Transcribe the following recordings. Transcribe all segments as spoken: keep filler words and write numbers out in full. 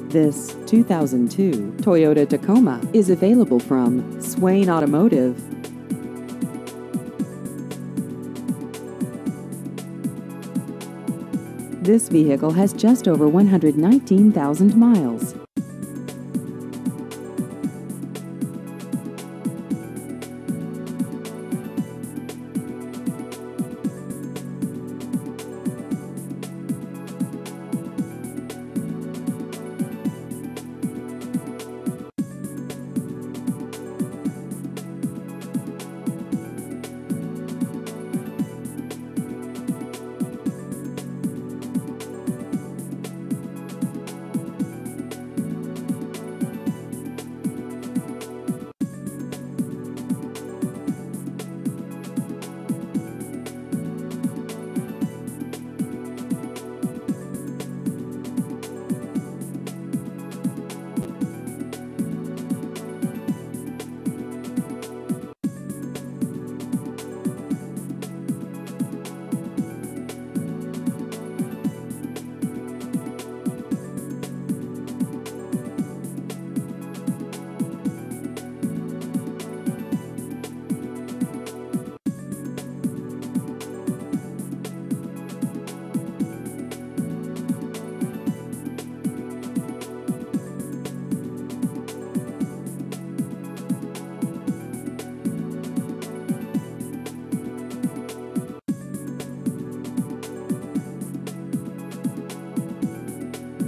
This two thousand two Toyota Tacoma is available from Swain Automotive. This vehicle has just over one hundred nineteen thousand miles.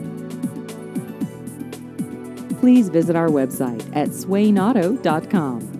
Please visit our website at swain auto dot com.